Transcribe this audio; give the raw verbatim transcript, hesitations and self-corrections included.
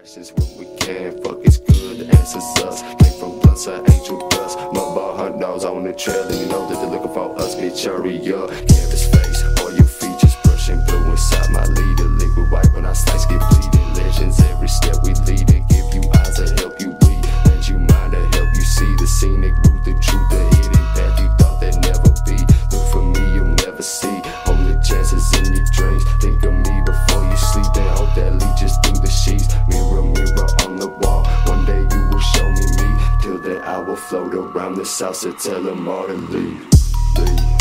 Since when we can, fuck it's good, the answer's us. Came from blunts to angel dust. Mudball hunt dogs on the trail, and you know that they're looking for us. Bitch, hurry up. Canvas face, all your features brushing blue inside my leader. Liquid white when I slice, get bleeding. Legends, every step we lead and give you eyes to help you read. Lend you mind to help you see the scenic route, the truth, the hidden path you thought there'd never be. Look for me, you'll never see. Only chances in your dreams. Think of me before you sleep, and hope that leeches through the sheets. Mirror, mirror on the wall, one day you will show me me. Till then I will float around this house to tell them all to leave, leave.